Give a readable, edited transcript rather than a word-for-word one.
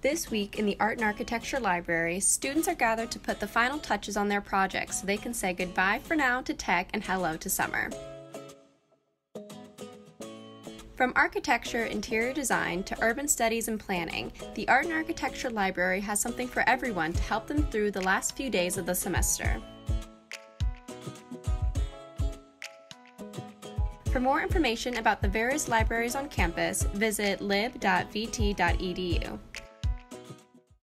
This week in the Art and Architecture Library, students are gathered to put the final touches on their projects so they can say goodbye for now to tech and hello to summer. From architecture, interior design, to urban studies and planning, the Art and Architecture Library has something for everyone to help them through the last few days of the semester. For more information about the various libraries on campus, visit lib.vt.edu.